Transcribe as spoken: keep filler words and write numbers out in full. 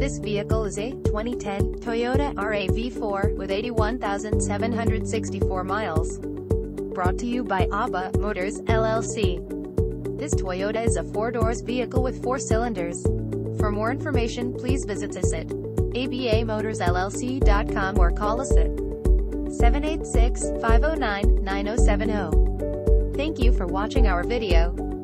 This vehicle is a twenty ten Toyota R A V four with eighty-one thousand seven hundred sixty-four miles. Brought to you by A B A Motors, L L C. This Toyota is a four-doors vehicle with four cylinders. For more information, please visit us at A B A Motors L L C dot com or call us at seven eight six, five oh nine, nine oh seven oh. Thank you for watching our video.